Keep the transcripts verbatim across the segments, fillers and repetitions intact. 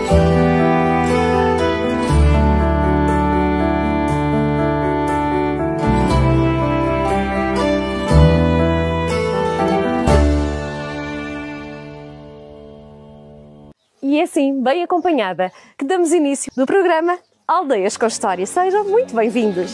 E é assim, bem acompanhada, que damos início no programa Aldeias com História. Sejam muito bem-vindos!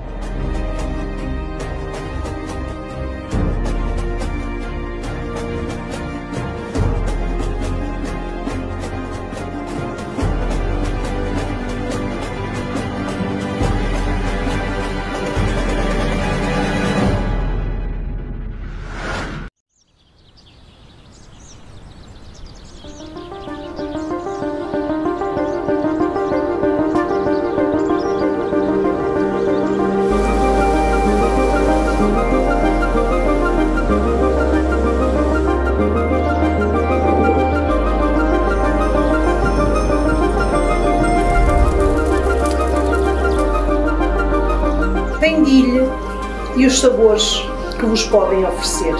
Pendilhe e os sabores que vos podem oferecer.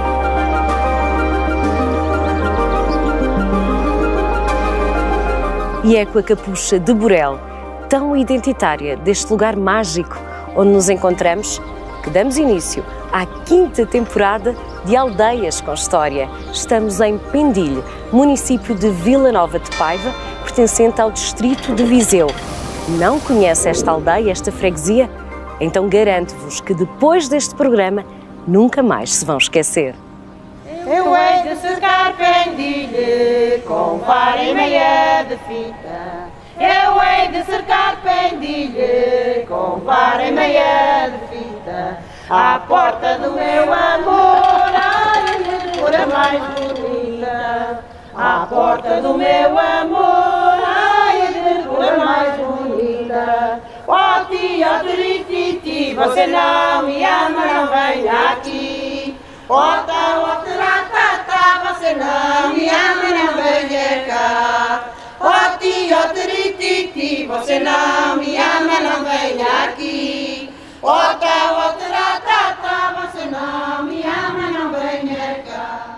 E é com a capucha de Borel, tão identitária deste lugar mágico onde nos encontramos, que damos início à quinta temporada de Aldeias com História. Estamos em Pendilhe, município de Vila Nova de Paiva, pertencente ao distrito de Viseu. Não conhece esta aldeia, esta freguesia? Então garanto-vos que depois deste programa nunca mais se vão esquecer. Eu hei de cercar Pendilhe com vara e meia de fita. Eu hei de cercar Pendilhe com vara e meia de fita. À porta do meu amor, ai, a mais bonita. À porta do meu amor, ai, a mais bonita. Ó tia, trititi, você não me ama, não venha aqui. Ó tá, ó tratata, você não me ama, não venha cá. Ó tia, trititi, você não me ama, não venha aqui. Ó tá, ó tratata, você não me ama, não venha cá.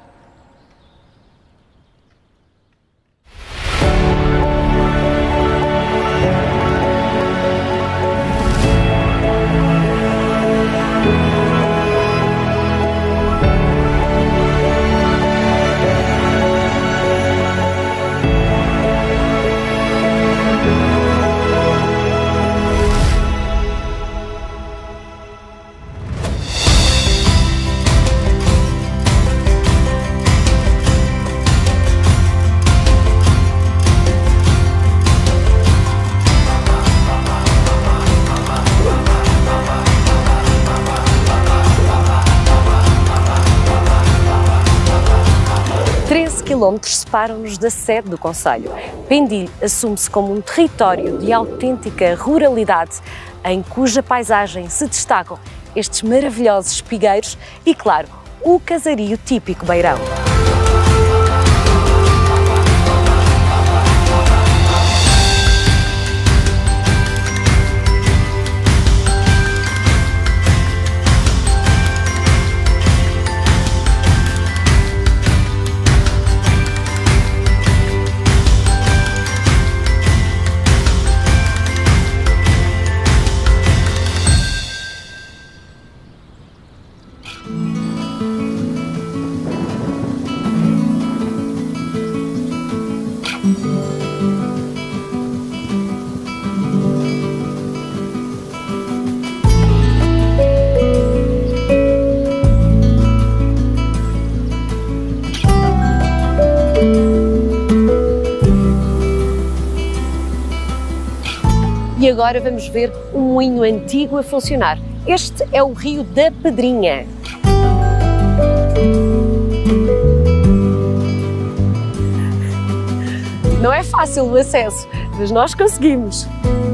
treze quilómetros separam-nos da sede do concelho. Pendilhe assume-se como um território de autêntica ruralidade, em cuja paisagem se destacam estes maravilhosos espigueiros e, claro, o casario típico beirão. E agora vamos ver um moinho antigo a funcionar. Este é o Rio da Pedrinha. Não é fácil o acesso, mas nós conseguimos.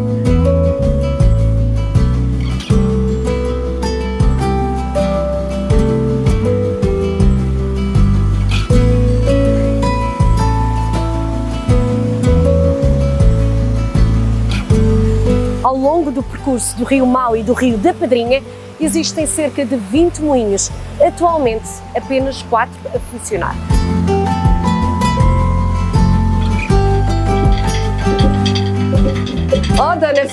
Ao longo do percurso do Rio Mau e do Rio da Pedrinha, existem cerca de vinte moinhos, atualmente apenas quatro a funcionar.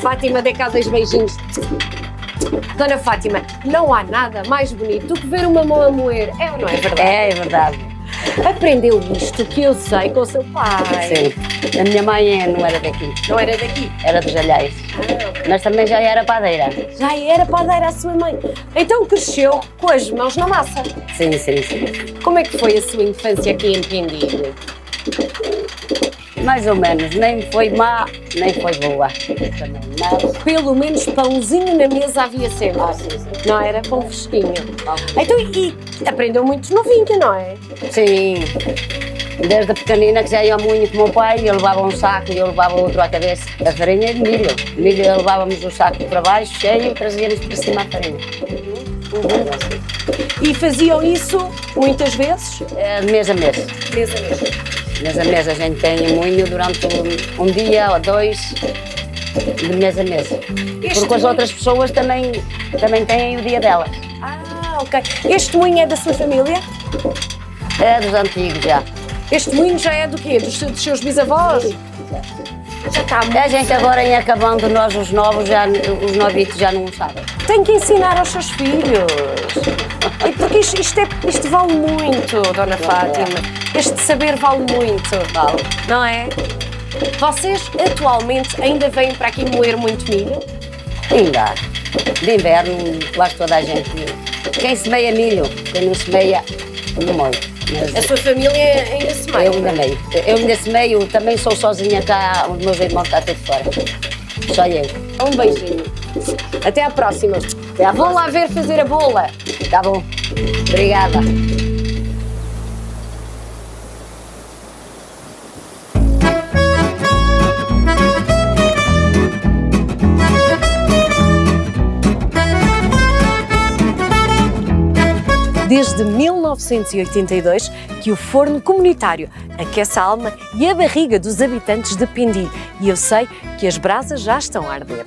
Fátima, dê cá dois beijinhos. Dona Fátima, não há nada mais bonito do que ver uma mão a moer. É ou não é verdade? É, é verdade. Aprendeu isto que eu sei com o seu pai. Sim. A minha mãe é, não era daqui. Não era daqui? Era dos Alhais. Ah, okay. Mas também já era padeira. Já era padeira a sua mãe. Então cresceu com as mãos na massa. Sim, sim, sim. Como é que foi a sua infância aqui em Pendilho? Mais ou menos. Nem foi má, nem foi boa. Também. Mas... Pelo menos pãozinho na mesa havia sempre. Ah, sim, sim. Não era pão fresquinho. Então, e aprendeu muito novinha, não é? Sim. Desde pequenina que já ia muito com o meu pai, eu levava um saco e eu levava outro à cabeça. A farinha de milho. Milho levávamos o saco para baixo, cheio, e trazíamos para cima a farinha. Uhum. E faziam isso muitas vezes? É, de mês a mês. Mês a mês. Mês a mês a gente tem moinho durante um, um dia ou dois, de mês a mês. Este Porque as moinho... outras pessoas também, também têm o dia delas. Ah, ok. Este moinho é da sua família? É dos antigos já. Este moinho já é do quê? Dos, dos seus bisavós? Já está muito. A gente agora em acabando, nós os novos, já, os novitos já não sabem. Tem que ensinar aos seus filhos. E porque isto, isto, é, isto vale muito, Dona Fátima. Este saber vale muito. Vale. Não é? Vocês atualmente ainda vêm para aqui moer muito milho? Ainda. De inverno, quase toda a gente. Quem semeia milho, quem não semeia, não moe. A sua família ainda semeia? Eu ainda meio. Eu ainda semeio, também sou sozinha cá, os meus irmãos estão todos fora. Só eu. Um beijinho. Até à próxima. Até à Vou próxima. lá ver fazer a bola. Tá bom. Obrigada. Desde mil novecentos e oitenta e dois que o forno comunitário aquece a alma e a barriga dos habitantes de Pendilho. E eu sei que as brasas já estão a arder.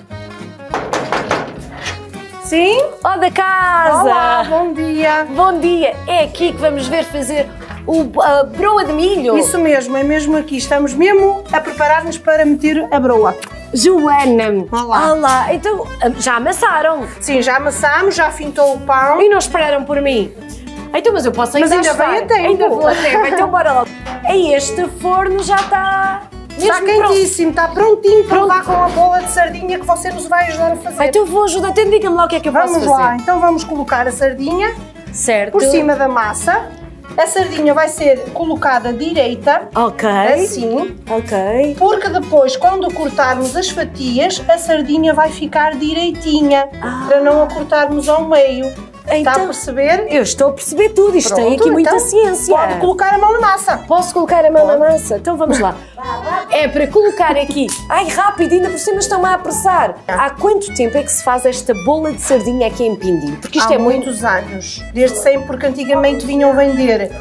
Sim? Ó da casa! Olá, bom dia. Bom dia! É aqui que vamos ver fazer o, a broa de milho. Isso mesmo, é mesmo aqui. Estamos mesmo a preparar-nos para meter a broa. Joana! Olá. Olá! Então, já amassaram? Sim, já amassámos, já fintou o pão. E não esperaram por mim? Então, mas eu posso ainda Mas ainda ajustar. vem a tempo. Ainda vou a tempo, então bora lá. Este forno já está... Está mesmo pronto. quentíssimo, está prontinho para levar com a bola de sardinha que você nos vai ajudar a fazer. Então eu vou ajudar, até diga-me lá o que é que eu Vamos posso lá, fazer. então vamos colocar a sardinha Certo. por cima da massa. A sardinha vai ser colocada direita, Ok. assim, Ok. porque depois, quando cortarmos as fatias, a sardinha vai ficar direitinha, Ah. para não a cortarmos ao meio. Está a Então, perceber? eu estou a perceber tudo, isto tem Pronto, aqui muita então, ciência. Pode colocar a mão na massa. Posso colocar a mão na massa? Então vamos lá. É para colocar aqui. Ai, rápido, ainda por cima estão-me a apressar. Há quanto tempo é que se faz esta bola de sardinha aqui em Pendilho? Porque isto Há é muito... muitos anos, desde sempre, porque antigamente vinham vender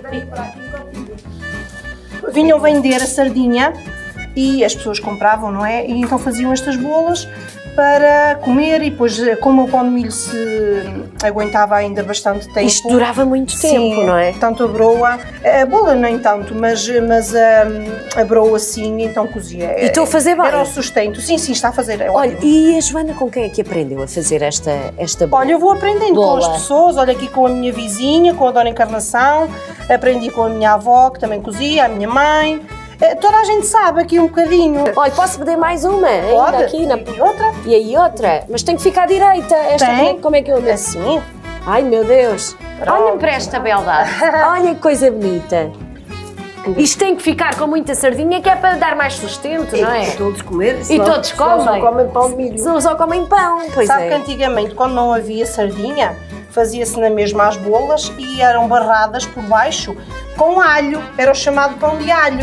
vinham vender a sardinha e as pessoas compravam, não é? E então faziam estas bolas para comer e depois, como o pão de milho se aguentava ainda bastante tempo... Isto durava muito tempo, sim, não é? Tanto a broa, a bola nem tanto, mas, mas a, a broa sim, então cozia. E estou a fazer bem? Era o sustento, sim, sim, está a fazer, é Olha, ótimo. e a Joana com quem é que aprendeu a fazer esta, esta bola? Olha, eu vou aprendendo Bola. com as pessoas, olha aqui com a minha vizinha, com a Dona Encarnação, aprendi com a minha avó, que também cozia, a minha mãe. Eh, Toda a gente sabe aqui um bocadinho. Olha, posso pedir mais uma? Ainda Pode? aqui na... E outra? E aí outra? Mas tem que ficar direita. Esta Tem. como é, como é que eu meto? Assim. Ai, meu Deus. Pronto. Olhem para esta beldade. Olha que coisa bonita. Isto tem que ficar com muita sardinha, que é para dar mais sustento, não é? todos comer. E todos comem. pão de milho. Só, só comem pão. Pois Sabe que é. antigamente, quando não havia sardinha, fazia-se na mesma as bolas e eram barradas por baixo com alho. Era o chamado pão de alho.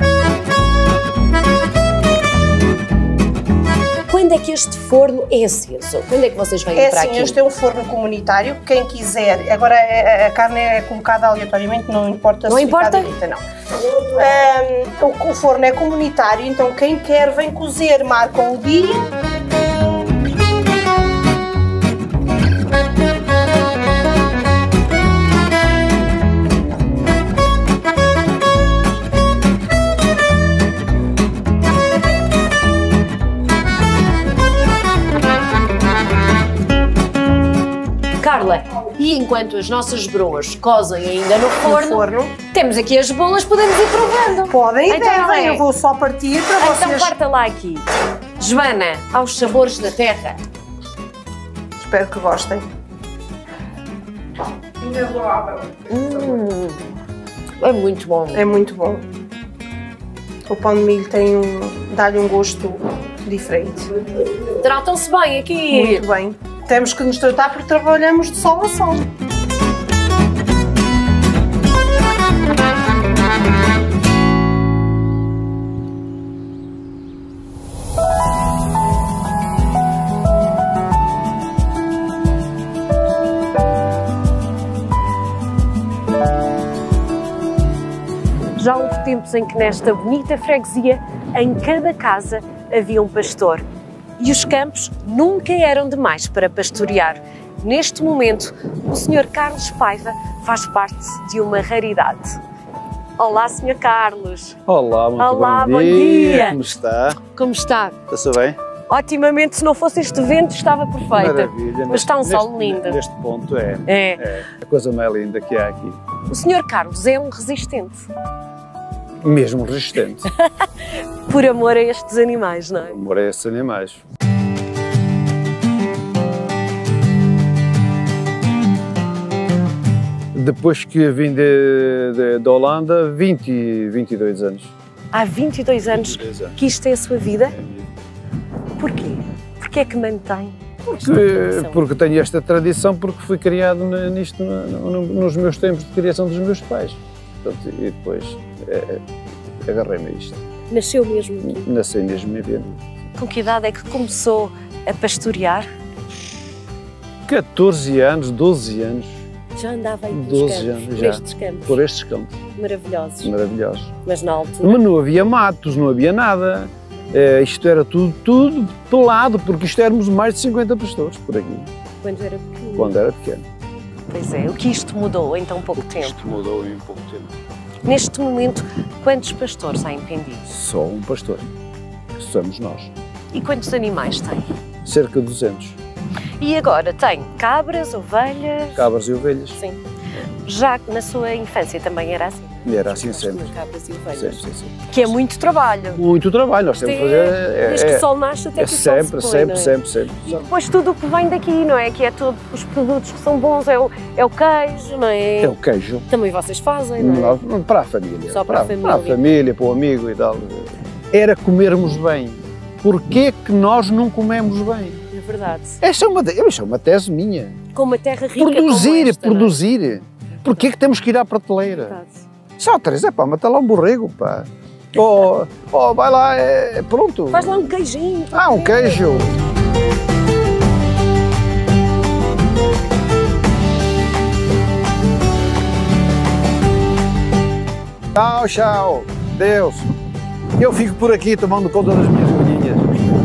Quando é que este forno é aceso? Quando é que vocês vêm É para assim, aqui? este é um forno comunitário, quem quiser, agora a, a carne é colocada aleatoriamente, não importa Não se importa? ficar direita, não. Um, o, o forno é comunitário, então quem quer vem cozer, marcam o dia. Carla. E enquanto as nossas broas cozem ainda no forno, No forno. temos aqui as bolas, podemos ir provando. Podem e Então, devem, é. eu vou só partir para Então vocês. parta lá aqui. Joana, aos sabores da terra. Espero que gostem. Hum, é muito bom. É muito bom. O pão de milho tem um, dá-lhe um gosto diferente. Tratam-se bem aqui. Muito bem. Temos que nos tratar porque trabalhamos de sol a sol. Já houve tempos em que nesta bonita freguesia, em cada casa havia um pastor. E os campos nunca eram demais para pastorear. Neste momento, o senhor Carlos Paiva faz parte de uma raridade. Olá, senhor Carlos. Olá, muito Olá, bom, bom dia. dia. Como está? Como está? Está-se bem? Otimamente, se não fosse este vento, estava perfeita. Maravilha. Mas está um Neste- sol lindo. Neste ponto é, É. é a coisa mais linda que há aqui. O senhor Carlos é um resistente. Mesmo resistente. Por amor a estes animais, não é? Amor a esses animais. Depois que vim de, de, da Holanda, vinte, vinte e dois anos. Há vinte e dois anos vinte e dois anos. que isto é a sua vida. Porquê? Porquê é que mantém? esta Porque, tradição? porque tenho esta tradição, porque fui criado na- nisto no- no- nos meus tempos de criação dos meus pais. Portanto, e depois é, é, agarrei-me a isto. Nasceu mesmo aqui. Nasci mesmo em Viana. Com que idade é que começou a pastorear? catorze anos, doze anos, Já andava aí pelos doze campos, anos por já, estes campos por estes campos maravilhosos. maravilhosos. Mas na altura, Mas não havia matos, não havia nada. Eh, isto era tudo, tudo pelado, porque isto éramos mais de cinquenta pastores por aqui, quando era pequeno. quando era pequeno. Pois é, o que isto mudou em tão pouco tempo? Isto mudou em pouco tempo. Neste momento, quantos pastores há em Pendim? Só um pastor, que somos nós. E quantos animais tem? Cerca de duzentos, E agora tem cabras, ovelhas? cabras e ovelhas. Sim. Já na sua infância também era assim? E era assim Gosto sempre. de cabras e Sim, ovelhas. sim, sim. Que é muito trabalho. Muito trabalho, nós temos que fazer. É, Desde que é- o sol nasce até é que o sol se sempre, põe, sempre, não é? sempre, sempre, E depois tudo o que vem daqui, não é? Que é todos os produtos que são bons, é o, é o queijo, não é? É o queijo. Também vocês fazem, não é? Nós- Para a família. Só para a Para a família. família, para o amigo e tal. Era comermos bem. Porquê que nós não comemos bem? É verdade. Esta é uma, esta é uma tese minha. Com uma terra rica como Produzir, esta, não é? produzir. Porquê que temos que ir à prateleira? Verdade. Só três, é pá, mata lá um borrego, pá. Oh, oh, vai lá, é, pronto. Faz lá um queijinho. Ah, um queijo. Tchau, tchau. Deus. Eu fico por aqui tomando conta das minhas galinhas.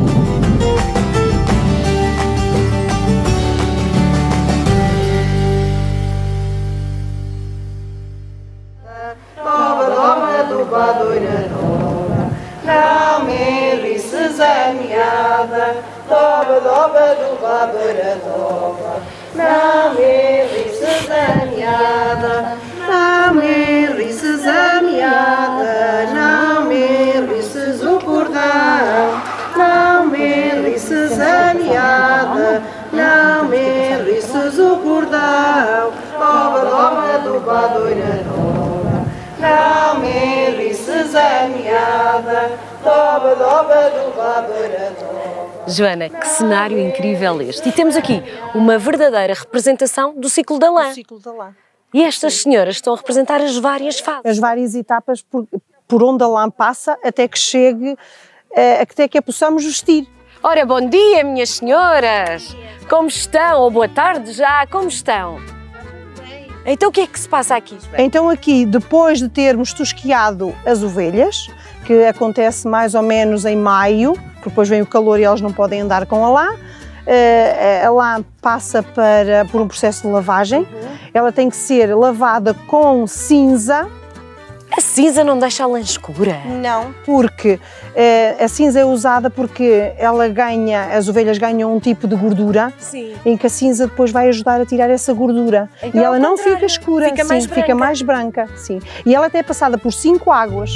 Toma, toma do badoira nova, não me rices a miada. Toma, toma do badoira nova, não me rices a miada. Não me rices a miada, não me rices o cordão. Não me rices a miada, não me rices o cordão. Toma, toma do badoira nova, não me rices a miada. Toma, toma do badoira nova. Joana, que cenário incrível este. E temos aqui uma verdadeira representação do ciclo da lã. O ciclo da lã. E estas senhoras estão a representar as várias fases. As várias etapas por, por onde a lã passa até que chegue, eh, até que a possamos vestir. Ora, bom dia, minhas senhoras! Como estão? Ou boa tarde já, como estão? Então o que é que se passa aqui? Então aqui, depois de termos tosquiado as ovelhas, que acontece mais ou menos em maio, porque depois vem o calor e elas não podem andar com a lã, eh, a lã passa para, por um processo de lavagem. Ela tem que ser lavada com cinza, A cinza não deixa a lã escura? Não, porque eh, a cinza é usada porque ela ganha, as ovelhas ganham um tipo de gordura. Sim. Em que a cinza depois vai ajudar a tirar essa gordura. Então, e ela ao não contrário, fica escura, fica sim, mais fica branca. mais branca. Sim. E ela até é passada por cinco águas.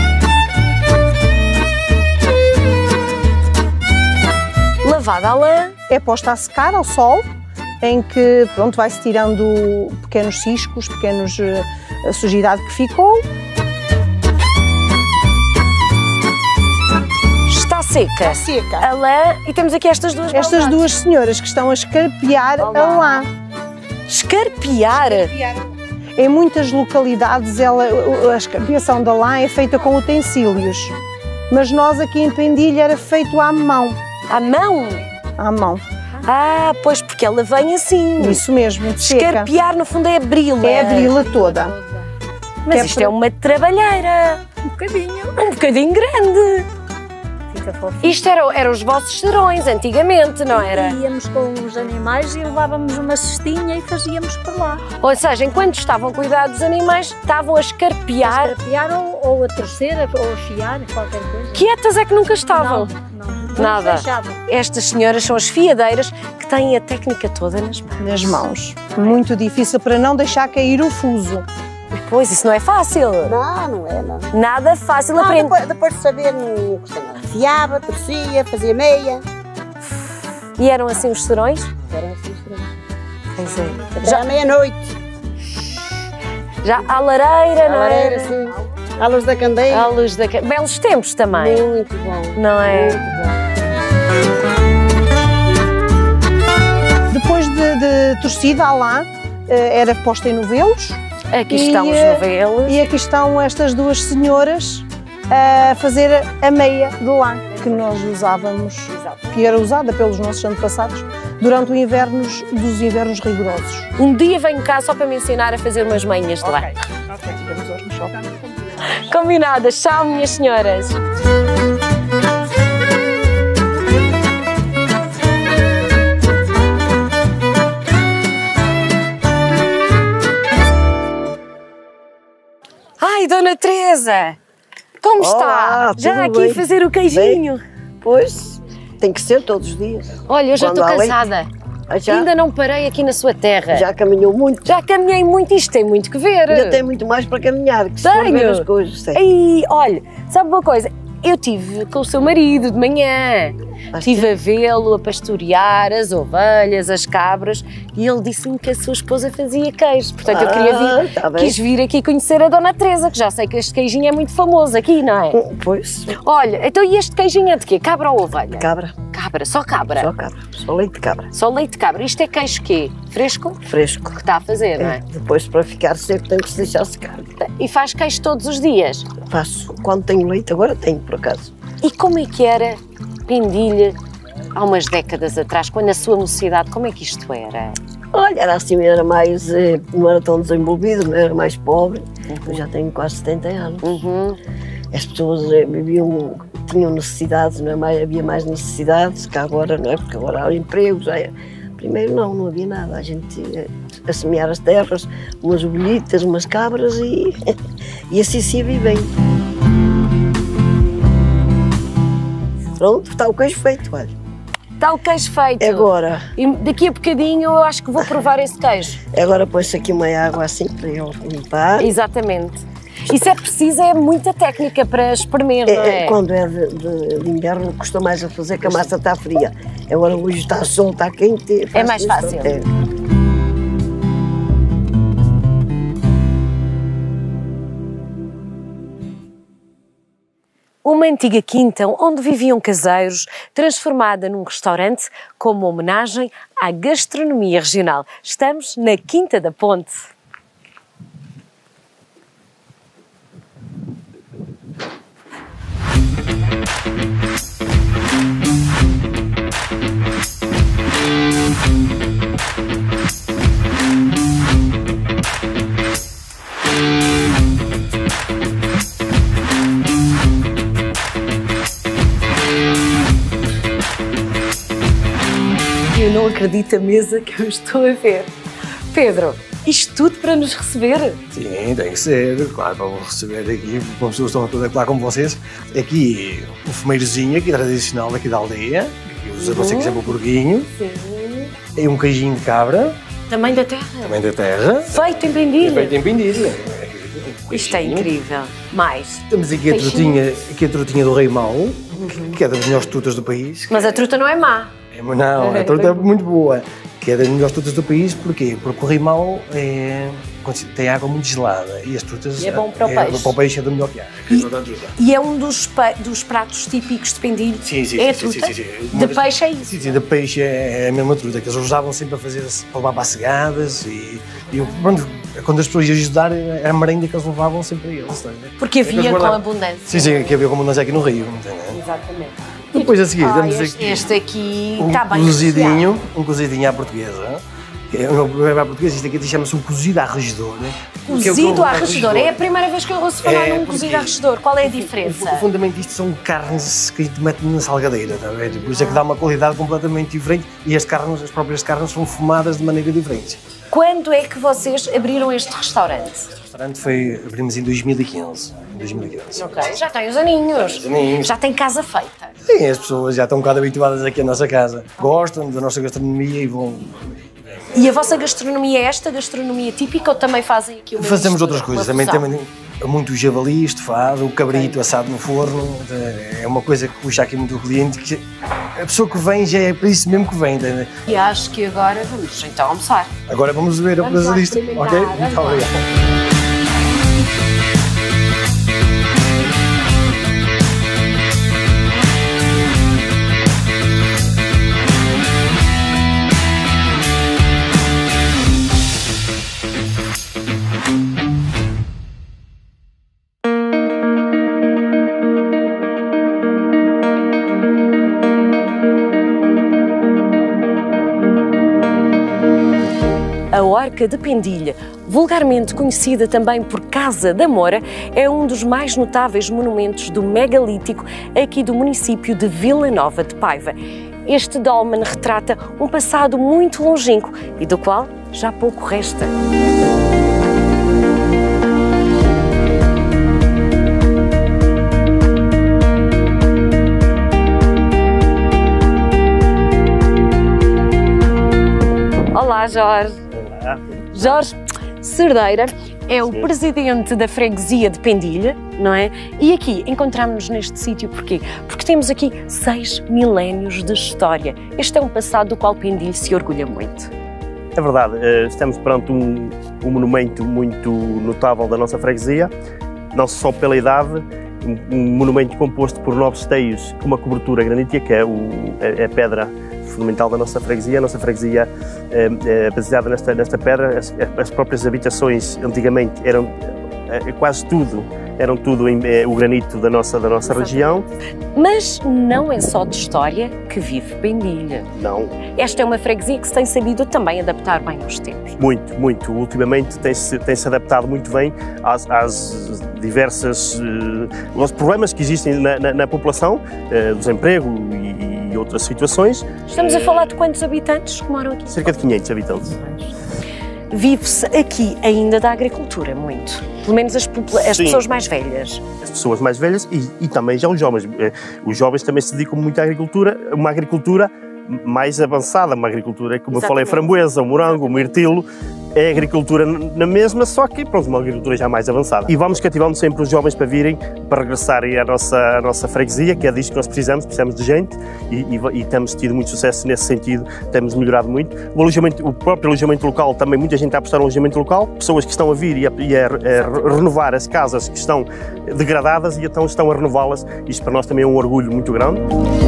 Lavada a lã. É posta a secar ao sol, em que pronto, vai-se tirando pequenos ciscos, pequenos eh, a sujidade que ficou. Está seca. Seca. A lã, e temos aqui estas duas Estas maldades. duas senhoras que estão a escarpear Olá. a lã. Escarpear. Em muitas localidades ela, a escarpeação da lã é feita com utensílios, mas nós aqui em Pendilha era feito à mão. À mão? À mão. Ah, pois, porque ela vem assim. Isso mesmo, de seca. Escarpear, no fundo, é abri-la. É abri-la toda. Mas que é isto para- é uma trabalheira. Um bocadinho. Um bocadinho grande. Fica fofo. Isto eram era os vossos serões, antigamente, não era? Íamos com os animais e levávamos uma cestinha e fazíamos por lá. Ou seja, enquanto estavam a cuidar dos animais, estavam a A escarpear. escarpear ou, ou a torcer ou a afiar, qualquer coisa. Quietas é que nunca estavam. Não, não. não Nada. nos deixavam. Estas senhoras são as fiadeiras que têm a técnica toda nas mãos. Nas mãos. Muito difícil para não deixar cair o fuso. Pois, isso não é fácil. Não, não é, não. Nada fácil Não, aprender. depois, depois de saber, não gostei nada. Afiava, torcia, fazia meia. E eram assim os serões? Era assim, estranho. Pois é. Até à meia-noite. Já à lareira, À não lareira, é? sim. À luz da candeia. À luz da... ca- Belos tempos também, Muito bom. não é? Muito bom. Depois de, de torcida a lã, eh, era posta em novelos. Aqui E, estão os eh, novelos. E aqui estão estas duas senhoras a fazer a meia de lã que nós usávamos, que era usada pelos nossos antepassados durante o inverno, dos invernos rigorosos. Um dia venho cá só para me ensinar a fazer umas meinhas de lã. Ok, tivemos hoje no shopping. Combinadas, tchau, minhas senhoras. Ai, Dona Teresa, como está? Olá, Já tudo aqui bem? a fazer o queijinho. Pois, tem que ser todos os dias. Olha, eu já Quando estou há leite. cansada. Ah, já, Ainda não parei aqui na sua terra. já caminhou muito. Já caminhei muito, isto tem muito que ver. Ainda tem muito mais para caminhar, que se for Tenho. ver as coisas. Tem. Ei, olha, sabe uma coisa? Eu tive com o seu marido de manhã, Ah, estive a vê-lo a pastorear as ovelhas, as cabras, e ele disse-me que a sua esposa fazia queijo. Portanto, eu queria Ah, vir, tá bem. quis vir aqui conhecer a Dona Teresa, que já sei que este queijinho é muito famoso aqui, não é? Hum, Pois, Olha, então e este queijinho é de quê? Cabra ou ovelha? cabra, Cabra, só cabra. só cabra, só leite de cabra. Só leite de cabra. Isto é queijo quê? Fresco? Fresco. Que está a fazer, não É, é? depois, para ficar seco, tem que se deixar secar. E faz queijo todos os dias. Faço. Quando tenho leite, agora tenho, por acaso. E como é que era Pendilha há umas décadas atrás, quando a sua mocidade, como é que isto era? Olha, era assim, era mais, eh, não era tão desenvolvido, não era mais pobre. Eu já tenho quase setenta anos. Uhum. As pessoas eh, viviam, tinham necessidades, não é? Mais, havia mais necessidades que agora, não é? Porque agora há empregos. Já é. Primeiro não, não havia nada. A gente eh, a semear as terras, umas ovelhitas, umas cabras e, e assim se ia vivendo. Pronto, está o queijo feito, olha. Está o queijo feito. Agora, E daqui a bocadinho eu acho que vou provar esse queijo. agora põe-se aqui uma água assim para eu limpar. Exatamente. Isso é preciso, é muita técnica para espremer, não É, é? quando é de, de- de inverno, custa mais a fazer, que a massa está fria. Agora hoje está sol, está quente. É mais faço fácil. isto, é. Uma antiga quinta onde viviam caseiros, transformada num restaurante como homenagem à gastronomia regional. Estamos na Quinta da Ponte. Eu não acredito a mesa que eu estou a ver. Pedro, Isto tudo para nos receber? Sim, tem que ser, claro, para receber aqui, para pessoas que estão todas lá como vocês. Aqui, um fumeirozinho aqui tradicional aqui da aldeia, que usa você que sempre o porquinho. Sim. E um queijinho de cabra. Também da terra? Também da terra. Feito em Pendilha? Feito em Pendilha. Isto é incrível. Mais? Temos aqui a trutinha, aqui a trutinha do Rei Mau, uhum. que é das melhores trutas do país. Mas a truta não é má. É, não, a truta é muito boa. Que é das melhores trutas do país, porquê? Porque o Rei Mau é, tem água muito gelada e as trutas... E é bom para o é, peixe. Para o peixe é do melhor que há. E, e é um dos, dos pratos típicos de Pendilha? Sim, sim, é sim, a sim, truta? sim, sim. De peixe é isso? Sim, sim, de peixe é a mesma truta, que eles usavam sempre a fazer, para levar para cegadas e, e pronto, quando as pessoas iam ajudar, era a merenda que eles levavam sempre a eles. Tá? Porque havia com abundância. Sim, sim, que havia com abundância aqui no Rio. Exatamente. Depois a seguir, ah, temos este, aqui este aqui um está bem cozidinho, um cozidinho à portuguesa. É, à portuguesa, isto aqui chama-se um cozido à regedor. Cozido à regedor, é a primeira vez que eu ouço falar é, num cozido à regedor. Qual é a diferença? O, o fundamento disto são carnes que a gente mete na salgadeira, está a ver? Por isso é que dá uma qualidade completamente diferente e as carnes, as próprias carnes são fumadas de maneira diferente. Quando é que vocês abriram este restaurante? Este restaurante foi, abrimos em dois mil e quinze. dois mil e quinze. Ok, já tem os aninhos. Os aninhos. Já tem casa feita. Sim, as pessoas já estão um bocado habituadas aqui à nossa casa. Gostam da nossa gastronomia e vão... E a vossa gastronomia é esta gastronomia típica ou também fazem aqui uma Fazemos mistura, outras coisas, uma também, também muito javali estofado, o cabrito okay. assado no forno, é uma coisa que puxa aqui muito o cliente, que a pessoa que vem já é para isso mesmo que vem. Entende? E acho que agora vamos então almoçar. Agora vamos ver a coisa disto, ok? Muito obrigado. A Horca de Pendilha, vulgarmente conhecida também por Casa da Moura, é um dos mais notáveis monumentos do megalítico aqui do município de Vila Nova de Paiva. Este dolmen retrata um passado muito longínquo e do qual já pouco resta. Olá, Jorge. Jorge Cerdeira é o Sim. presidente da freguesia de Pendilha, não é? E aqui encontramos-nos neste sítio porquê? Porque temos aqui seis milénios de história. Este é um passado do qual Pendilha se orgulha muito. É verdade, estamos perante um, um monumento muito notável da nossa freguesia, não só pela idade, um, um monumento composto por nove esteios com uma cobertura granítica, que é, o, é a pedra fundamental da nossa freguesia. A nossa freguesia é, é baseada nesta, nesta pedra. As, as próprias habitações antigamente eram é, quase tudo, eram tudo em, é, o granito da nossa, da nossa região. Mas não é só de história que vive Pendilha. Não. Esta é uma freguesia que se tem sabido também adaptar bem aos tempos. Muito, muito. Ultimamente tem-se tem-se adaptado muito bem às, às diversas uh, aos problemas que existem na, na, na população, uh, do desemprego e, e outras situações. Estamos a falar de quantos habitantes que moram aqui? Cerca de quinhentos habitantes. Vive-se aqui ainda da agricultura, muito. Pelo menos as, as pessoas mais velhas. As pessoas mais velhas e, e também já os jovens. Os jovens também se dedicam muito à agricultura, uma agricultura mais avançada, uma agricultura, como Exatamente. eu falei, a framboesa, o morango, o mirtilo. É agricultura na mesma, só que pronto, uma agricultura já mais avançada. E vamos cativando sempre os jovens para virem, para regressarem à nossa, à nossa freguesia, que é disto que nós precisamos, precisamos de gente e, e, e temos tido muito sucesso nesse sentido, temos melhorado muito. O, alojamento, o próprio alojamento local, também muita gente está a apostar no alojamento local, pessoas que estão a vir e a, e a, a renovar as casas que estão degradadas e então estão a renová-las. Isto para nós também é um orgulho muito grande.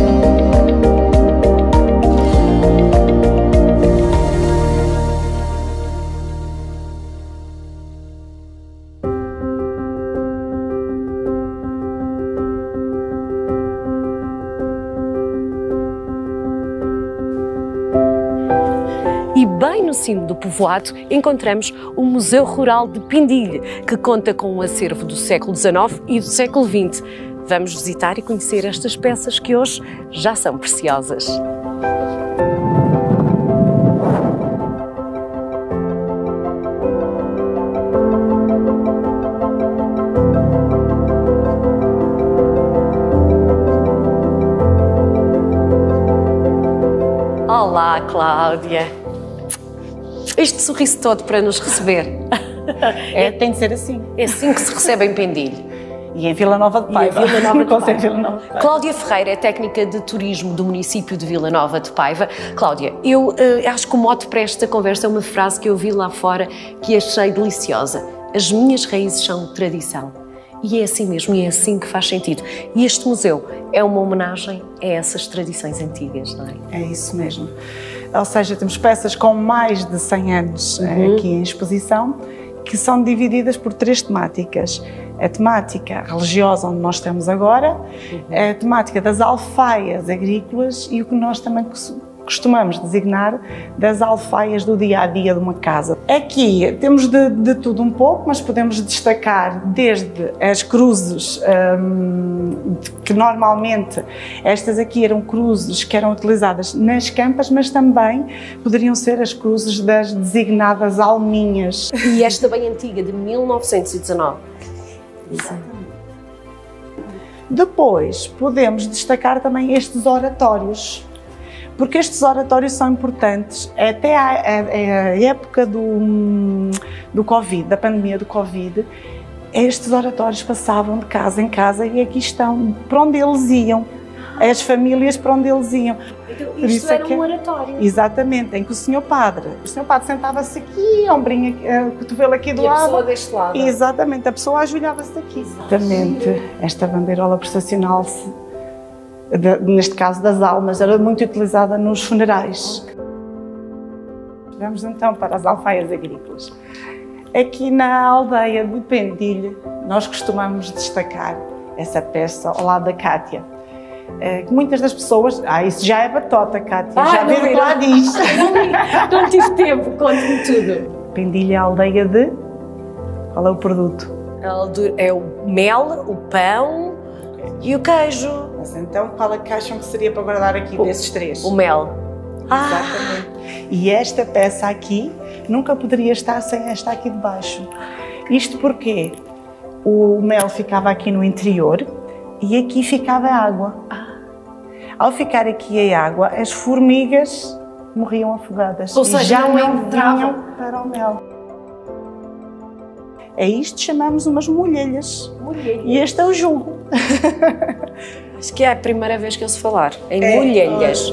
E bem no cimo do povoado encontramos o Museu Rural de Pendilha, que conta com um acervo do século dezenove e do século vinte. Vamos visitar e conhecer estas peças que hoje já são preciosas. Cláudia! Este sorriso todo para nos receber. É, tem de ser assim. É assim que se recebe em Pendilho. E em Vila Nova de Paiva. E em Vila Nova de Paiva. Vila Nova de Paiva. Cláudia Ferreira é técnica de turismo do município de Vila Nova de Paiva. Cláudia, eu uh, acho que o mote para esta conversa é uma frase que eu vi lá fora que achei deliciosa. As minhas raízes são tradição. E é assim mesmo, e é assim que faz sentido. E este museu é uma homenagem a essas tradições antigas, não é? É isso mesmo. Ou seja, temos peças com mais de cem anos uhum. aqui em exposição, que são divididas por três temáticas. A temática religiosa, onde nós estamos agora, uhum. a temática das alfaias agrícolas e o que nós também costumamos designar das alfaias do dia-a-dia de uma casa. Aqui temos de, de tudo um pouco, mas podemos destacar desde as cruzes, hum, que normalmente estas aqui eram cruzes que eram utilizadas nas campas, mas também poderiam ser as cruzes das designadas alminhas. E esta bem antiga, de mil novecentos e dezanove. Exatamente. Depois podemos destacar também estes oratórios, porque estes oratórios são importantes. Até a, a, a época do, do Covid, da pandemia do Covid, estes oratórios passavam de casa em casa e aqui estão, para onde eles iam, as famílias para onde eles iam. Então isto isso era é que, um oratório. Exatamente, em que o senhor padre, o senhor padre sentava-se aqui, ombrinho, uh, cotovelo aqui do e lado. a pessoa deste lado. Exatamente, a pessoa ajoelhava-se aqui. Exatamente, esta bandeirola processional, de, neste caso das almas, era muito utilizada nos funerais. Vamos então para as alfaias agrícolas. Aqui na aldeia de Pendilho, nós costumamos destacar essa peça ao lado da Cátia. Que muitas das pessoas... Ah, isso já é batota, Cátia. Ah, já viram lá disto. Não, não tive tempo, conte-me tudo. Pendilho é a aldeia de... Qual é o produto? É o mel, o pão e o queijo. Mas então, qual é que acham que seria para guardar aqui o, desses três? O mel. Exatamente. Ah. E esta peça aqui nunca poderia estar sem esta aqui de baixo. Isto porque o mel ficava aqui no interior e aqui ficava a água. Ah. Ao ficar aqui a água, as formigas morriam afogadas. Ou seja, já não não entravam vinham para o mel. É isto que chamamos umas molhelhas. Molhelhas. E este é o julgo. Acho que é a primeira vez que eu se falar em é, molhelhas.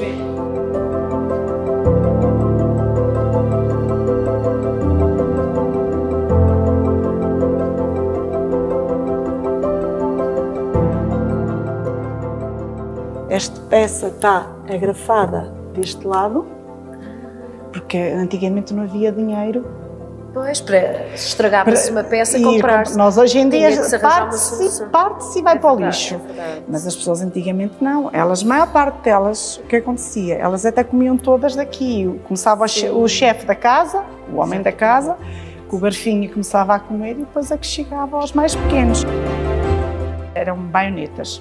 Esta peça está agrafada deste lado, porque antigamente não havia dinheiro. Pois, para estragava-se uma peça, comprar-se. Nós hoje em dia parte-se parte e vai é para o lixo. É Mas as pessoas antigamente não. Elas, a maior parte delas, o que acontecia? Elas até comiam todas daqui. Começava Sim. o chefe da casa, o homem Exatamente. da casa, com o garfinho começava a comer e depois é que chegava aos mais pequenos. Eram baionetas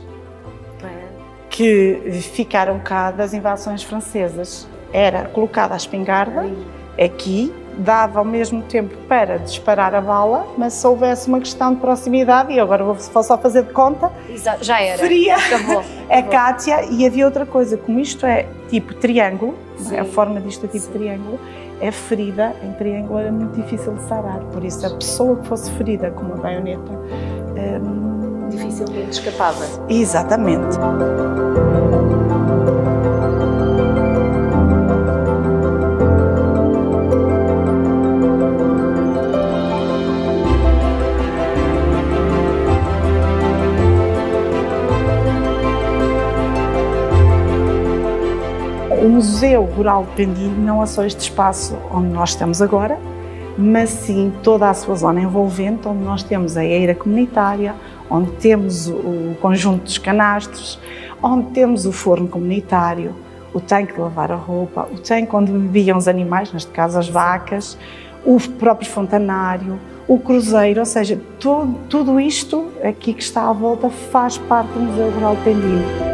que ficaram cá das invasões francesas. Era colocada a espingarda aqui, dava ao mesmo tempo para disparar a bala, mas se houvesse uma questão de proximidade, e agora vou só fazer de conta, Exato, já era. seria Acabou. a Cátia. E havia outra coisa, como isto é tipo triângulo, a forma disto é tipo Sim. triângulo, a ferida em triângulo era muito difícil de sarar, por isso a pessoa que fosse ferida com uma baioneta hum, dificilmente escapava. Exatamente. O Museu Rural de Pendilho não é só este espaço onde nós estamos agora, mas sim toda a sua zona envolvente, onde nós temos a eira comunitária, onde temos o conjunto dos canastros, onde temos o forno comunitário, o tanque de lavar a roupa, o tanque onde bebiam os animais, neste caso as vacas, o próprio fontanário, o cruzeiro, ou seja, tudo, tudo isto aqui que está à volta faz parte do Museu Rural de Pendilho.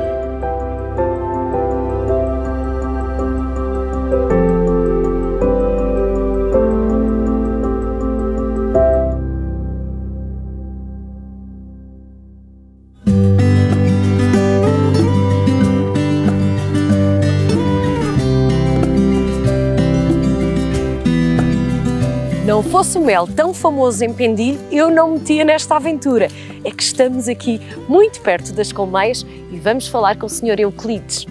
não fosse o mel tão famoso em Pendilho, eu não me metia nesta aventura. É que estamos aqui muito perto das colmeias e vamos falar com o senhor Euclides.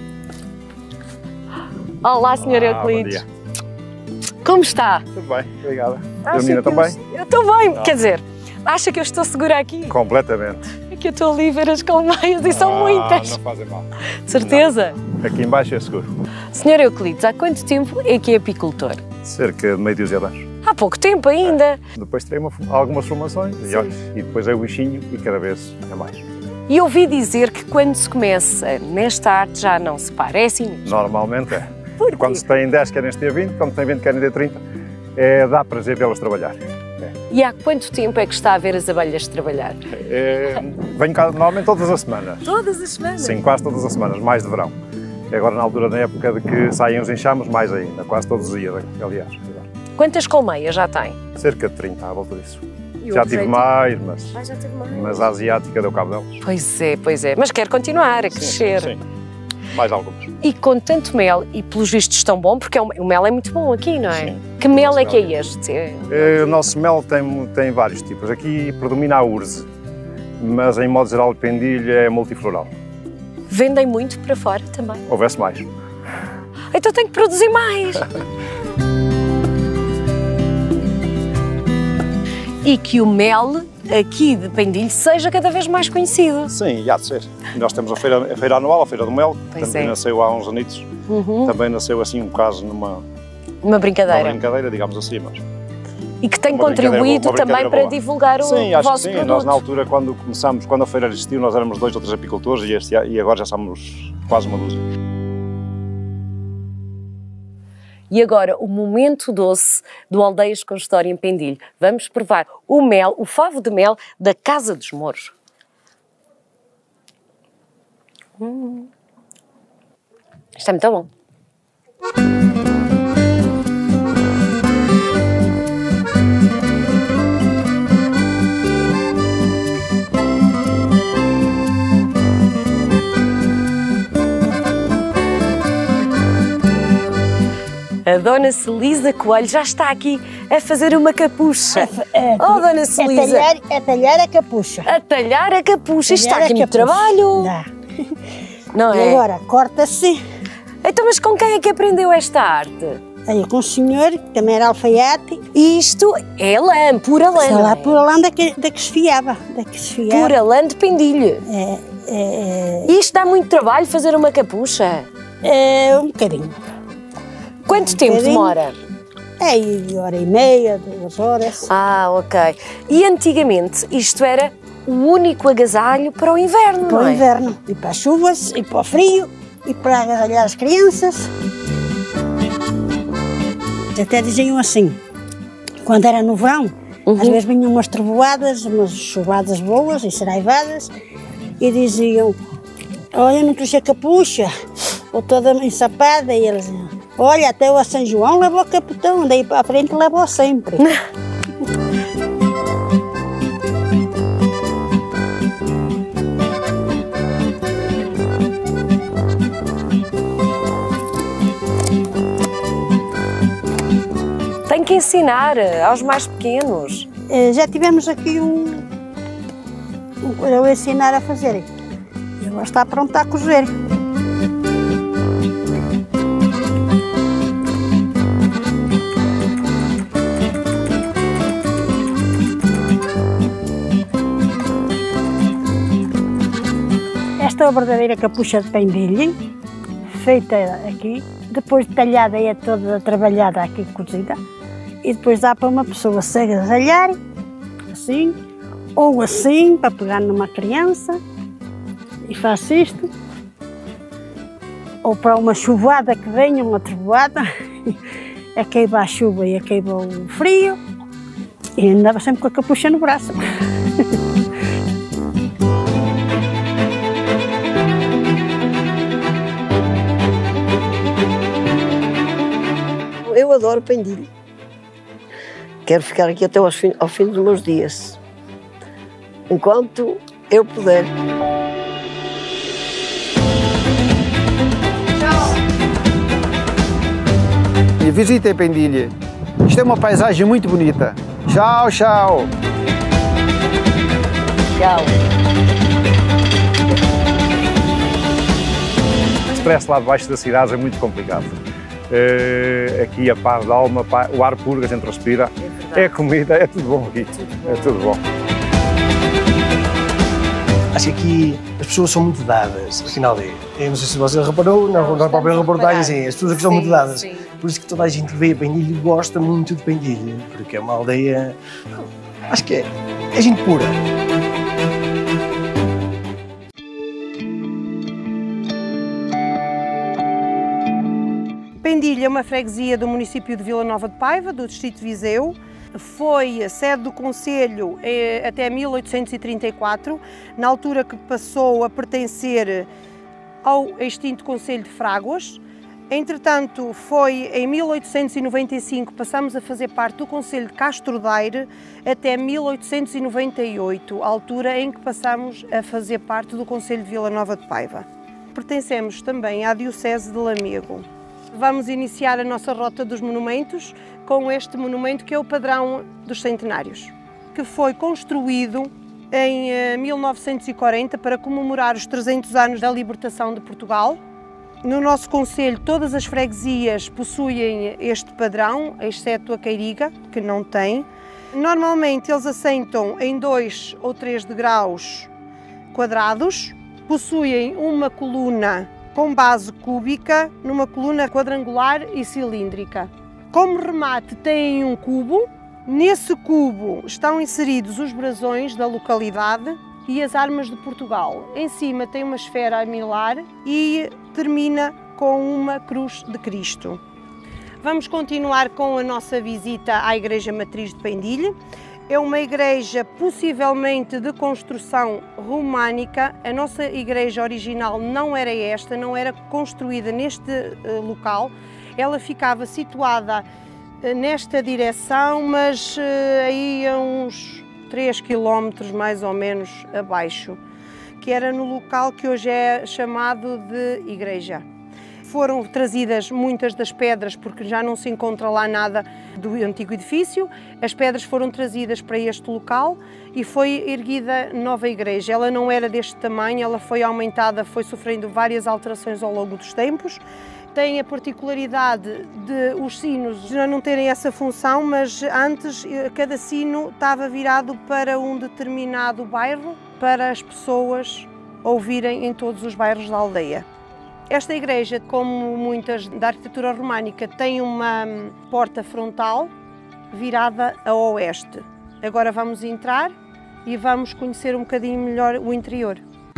Olá, senhor Euclides. Como está? Tudo bem, obrigada. A menina também? Eu estou bem, quer dizer, acha que eu estou segura aqui? Completamente. É que eu estou ali a ver as colmeias e são ah, muitas. Não fazem mal. Certeza? Não. Aqui embaixo é seguro. senhor Euclides, há quanto tempo é que é apicultor? Cerca de meio dúzia de anos. Há pouco tempo ainda. É. Depois terei uma, algumas formações e, olha, e depois é o bichinho e cada vez é mais. E ouvi dizer que quando se começa nesta arte já não se para, é assim mesmo? Normalmente é. Por quando se tem dez querem ter vinte, quando tem vinte querem ter trinta, é, dá prazer vê-las trabalhar. É. E há quanto tempo é que está a ver as abelhas trabalhar? É, venho cá normalmente todas as semanas. Todas as semanas? Sim, quase todas as semanas, mais de verão. E agora na altura da época de que saem os enxames, mais ainda, quase todos os dias, aliás. Quantas colmeias já tem? Cerca de trinta, à volta disso. E já tive mais, mas, ah, já tive mais, mas a asiática deu cabo delas. Pois é, pois é, mas quer continuar a crescer. Sim, sim. Mais algumas. E com tanto mel, e pelos vistos tão bom, porque o mel é muito bom aqui, não é? Sim. Que mel é que é este? É, o nosso mel tem, tem vários tipos. Aqui predomina a urze, mas em modo geral o pendilho é multifloral. Vendem muito para fora também? Houvesse mais. Então tenho que produzir mais. E que o mel aqui de Pendilho seja cada vez mais conhecido. Sim, há de ser. Nós temos a feira, a feira anual, a Feira do Mel, pois também é. nasceu há uns anitos. Uhum. Também nasceu assim um caso numa... Uma brincadeira. Uma brincadeira, digamos assim, mas... E que tem uma contribuído boa, também para boa. divulgar o sim, acho vosso que sim. produto. Nós na altura, quando começámos, quando a feira existiu, nós éramos dois ou três apicultores e, este, e agora já somos quase uma dúzia. E agora, o momento doce do Aldeias com História em Pendilho. Vamos provar o mel, o favo de mel da Casa dos Mouros. Hum. Isto é muito bom. A Dona Celisa Coelho já está aqui a fazer uma capucha. É, é, oh, Dona Celisa! A talhar, a talhar a capucha. A talhar a capucha. Isto está Talhar aqui a muito capucha. trabalho. Dá. Não e é? agora, corta-se. Então, mas com quem é que aprendeu esta arte? Aí, com o senhor, que também era alfaiate. Isto é lã, pura lã. Sei lá, é? pura lã da que, da que se fiava. Da que se fiava. Pura lã de Pendilho. É, é, E isto dá muito trabalho fazer uma capucha? é um bocadinho. Quanto um tempo bocadinho. demora? É, de hora e meia, duas horas. Ah, ok. E antigamente isto era o único agasalho para o inverno, Para não o é? inverno, e para as chuvas, e para o frio, e para agasalhar as crianças. Até diziam assim, quando era no verão, Uhum. às vezes vinham umas trovoadas, umas chuvadas boas e seraivadas, e diziam, olha, não trouxe a capucha, ou toda ensapada, e eles diziam, olha, até o São João levou o capitão, daí para a frente levou sempre. Tem que ensinar aos mais pequenos. Eh, Já tivemos aqui um, um para eu ensinar a fazer. E agora está pronto a cozer. Esta é a verdadeira capucha de pendilho, feita aqui, depois talhada e é toda trabalhada aqui, cozida, e depois dá para uma pessoa se agasalhar, assim, ou assim, para pegar numa criança, e faz isto, ou para uma chuvada que venha, uma trovoada, acaba a chuva e acaba o frio, e andava sempre com a capucha no braço. Eu adoro pendilho. Quero ficar aqui até ao fim, ao fim dos meus dias, enquanto eu puder. E visita Pendilho. Isto é uma paisagem muito bonita. Tchau, tchau. Tchau. O stress lá debaixo das cidades é muito complicado. Uh, aqui a paz da alma, o ar puro que a gente respira, é, é comida, é tudo bom aqui, tudo bom. É tudo bom. Acho que aqui as pessoas são muito dadas, aqui na aldeia. Eu não sei se você reparou, na, na própria reportagem, assim, as pessoas aqui são sim, muito dadas. Sim. Por isso que toda a gente vê Pendilho e gosta muito de Pendilho, porque é uma aldeia, acho que é, é gente pura. Pendilho é uma freguesia do município de Vila Nova de Paiva, do distrito de Viseu. Foi sede do Conselho até mil oitocentos e trinta e quatro, na altura que passou a pertencer ao extinto Conselho de Fráguas. Entretanto, foi em mil oitocentos e noventa e cinco, passamos a fazer parte do Conselho de Castro Daire até mil oitocentos e noventa e oito, altura em que passamos a fazer parte do Conselho de Vila Nova de Paiva. Pertencemos também à Diocese de Lamego. Vamos iniciar a nossa rota dos monumentos com este monumento que é o Padrão dos Centenários, que foi construído em mil novecentos e quarenta para comemorar os trezentos anos da libertação de Portugal. No nosso concelho todas as freguesias possuem este padrão, exceto a Queiriga, que não tem. Normalmente eles assentam em dois ou três degraus quadrados, possuem uma coluna com base cúbica numa coluna quadrangular e cilíndrica. Como remate têm um cubo, nesse cubo estão inseridos os brasões da localidade e as armas de Portugal. Em cima tem uma esfera armilar e termina com uma cruz de Cristo. Vamos continuar com a nossa visita à Igreja Matriz de Pendilho. É uma igreja possivelmente de construção românica. A nossa igreja original não era esta, não era construída neste uh, local. Ela ficava situada uh, nesta direção, mas uh, aí a uns três quilómetros mais ou menos abaixo, que era no local que hoje é chamado de igreja. Foram trazidas muitas das pedras, porque já não se encontra lá nada do antigo edifício. As pedras foram trazidas para este local e foi erguida nova igreja. Ela não era deste tamanho, ela foi aumentada, foi sofrendo várias alterações ao longo dos tempos. Tem a particularidade de os sinos já não terem essa função, mas antes cada sino estava virado para um determinado bairro, para as pessoas ouvirem em todos os bairros da aldeia. Esta igreja, como muitas da arquitetura românica, tem uma porta frontal virada a oeste. Agora vamos entrar e vamos conhecer um bocadinho melhor o interior.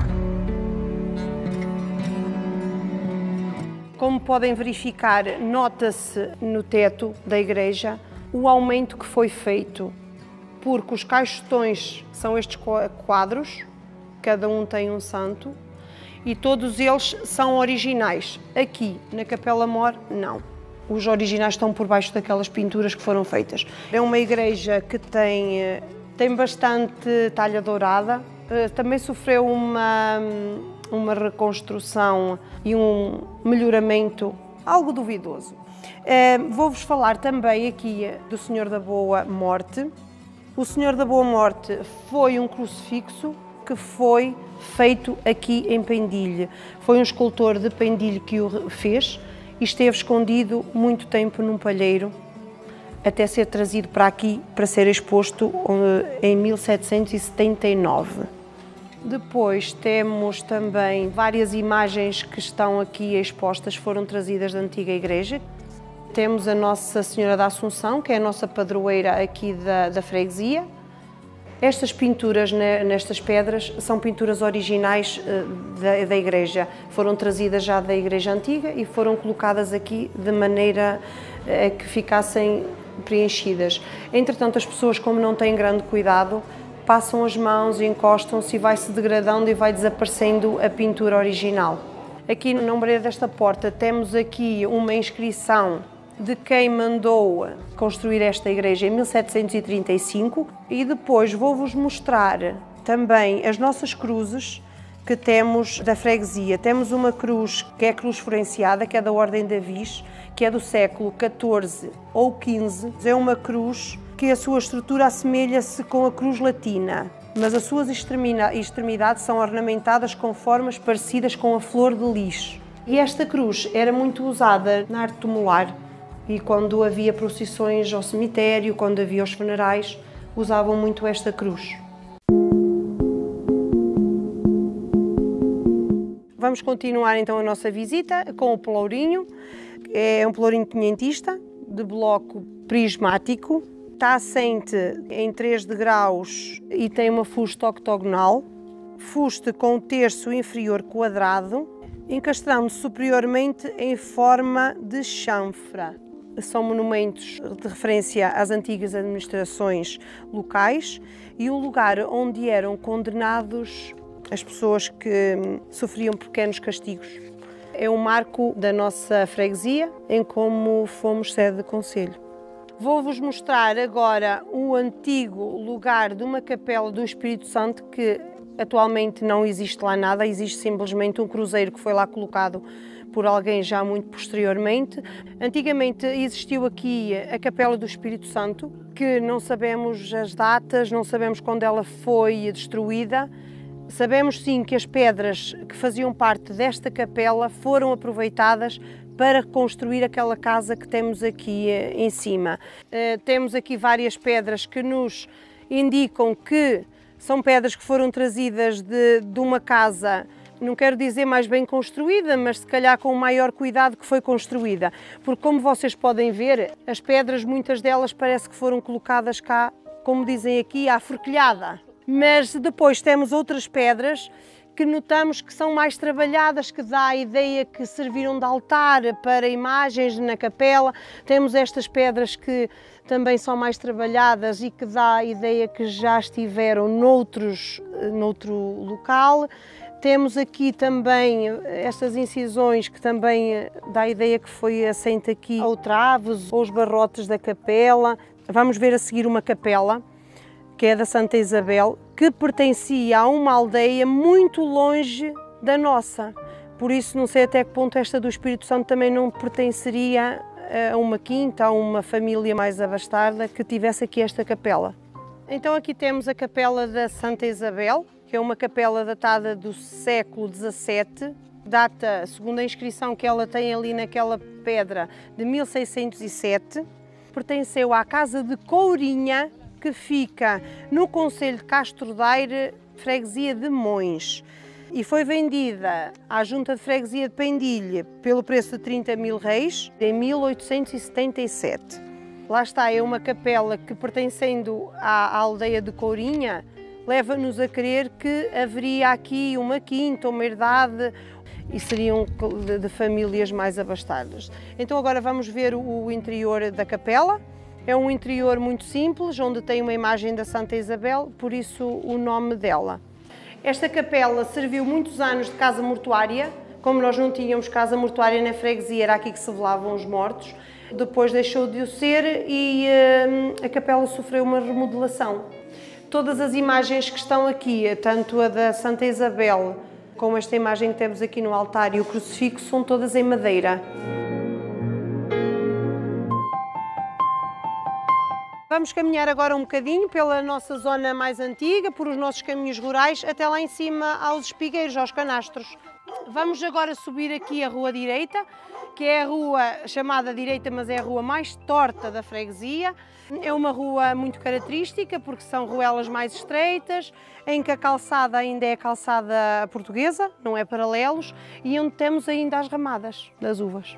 Como podem verificar, nota-se no teto da igreja o aumento que foi feito, porque os caixotões são estes quadros, cada um tem um santo, e todos eles são originais. Aqui, na Capela Mor, não. Os originais estão por baixo daquelas pinturas que foram feitas. É uma igreja que tem, tem bastante talha dourada, também sofreu uma, uma reconstrução e um melhoramento algo duvidoso. Vou-vos falar também aqui do Senhor da Boa Morte. O Senhor da Boa Morte foi um crucifixo que foi feito aqui em Pendilho. Foi um escultor de Pendilho que o fez e esteve escondido muito tempo num palheiro, até ser trazido para aqui para ser exposto em mil setecentos e setenta e nove. Depois temos também várias imagens que estão aqui expostas, foram trazidas da antiga igreja. Temos a Nossa Senhora da Assunção, que é a nossa padroeira aqui da, da freguesia. Estas pinturas nestas pedras são pinturas originais da, da igreja. Foram trazidas já da igreja antiga e foram colocadas aqui de maneira a que ficassem preenchidas. Entretanto, as pessoas, como não têm grande cuidado, passam as mãos, encostam-se e vai-se degradando e vai desaparecendo a pintura original. Aqui na ombreira desta porta temos aqui uma inscrição de quem mandou construir esta igreja em mil setecentos e trinta e cinco e depois vou-vos mostrar também as nossas cruzes que temos da freguesia. Temos uma cruz que é a cruz florenciada, que é da Ordem da Viz, que é do século catorze ou quinze. É uma cruz que a sua estrutura assemelha-se com a cruz latina, mas as suas extremidades são ornamentadas com formas parecidas com a flor de lis. E esta cruz era muito usada na arte tumular, e quando havia procissões ao cemitério, quando havia os funerais, usavam muito esta cruz. Vamos continuar então a nossa visita com o pelourinho. É um pelourinho quinhentista, de bloco prismático. Está assente em três degraus e tem uma fuste octogonal. Fuste com o terço inferior quadrado, encastrando superiormente em forma de chanfra. São monumentos de referência às antigas administrações locais e o lugar onde eram condenados as pessoas que sofriam pequenos castigos. É um marco da nossa freguesia, em como fomos sede de concelho. Vou-vos mostrar agora o antigo lugar de uma capela do Espírito Santo, que atualmente não existe lá nada, existe simplesmente um cruzeiro que foi lá colocado por alguém já muito posteriormente. Antigamente existiu aqui a Capela do Espírito Santo, que não sabemos as datas, não sabemos quando ela foi destruída. Sabemos sim que as pedras que faziam parte desta capela foram aproveitadas para construir aquela casa que temos aqui em cima. Uh, temos aqui várias pedras que nos indicam que são pedras que foram trazidas de, de uma casa, não quero dizer mais bem construída, mas se calhar com o maior cuidado que foi construída. Porque como vocês podem ver, as pedras, muitas delas parece que foram colocadas cá, como dizem aqui, à forquilhada. Mas depois temos outras pedras que notamos que são mais trabalhadas, que dá a ideia que serviram de altar para imagens na capela. Temos estas pedras que também são mais trabalhadas e que dá a ideia que já estiveram noutros, noutro local. Temos aqui também estas incisões que também dá a ideia que foi assente aqui ao traves ou os barrotes da capela. Vamos ver a seguir uma capela, que é da Santa Isabel, que pertencia a uma aldeia muito longe da nossa. Por isso, não sei até que ponto esta do Espírito Santo também não pertenceria a uma quinta, a uma família mais abastada que tivesse aqui esta capela. Então aqui temos a capela da Santa Isabel, que é uma capela datada do século dezassete, data, segundo a inscrição que ela tem ali naquela pedra, de mil seiscentos e sete. Pertenceu à casa de Courinha, que fica no concelho de Castro Daire, freguesia de Mões, e foi vendida à junta de freguesia de Pendilha pelo preço de trinta mil reis em mil oitocentos e setenta e sete. Lá está, é uma capela que, pertencendo à aldeia de Courinha, leva-nos a crer que haveria aqui uma quinta, uma herdade, e seriam de, de famílias mais abastadas. Então agora vamos ver o interior da capela. É um interior muito simples, onde tem uma imagem da Santa Isabel, por isso o nome dela. Esta capela serviu muitos anos de casa mortuária. Como nós não tínhamos casa mortuária na freguesia, era aqui que se velavam os mortos. Depois deixou de o ser e uh, a capela sofreu uma remodelação. Todas as imagens que estão aqui, tanto a da Santa Isabel como esta imagem que temos aqui no altar e o crucifixo, são todas em madeira. Vamos caminhar agora um bocadinho pela nossa zona mais antiga, por os nossos caminhos rurais, até lá em cima aos espigueiros, aos canastros. Vamos agora subir aqui a rua direita, que é a rua chamada direita, mas é a rua mais torta da freguesia. É uma rua muito característica, porque são ruelas mais estreitas, em que a calçada ainda é calçada portuguesa, não é paralelos, e onde temos ainda as ramadas das uvas.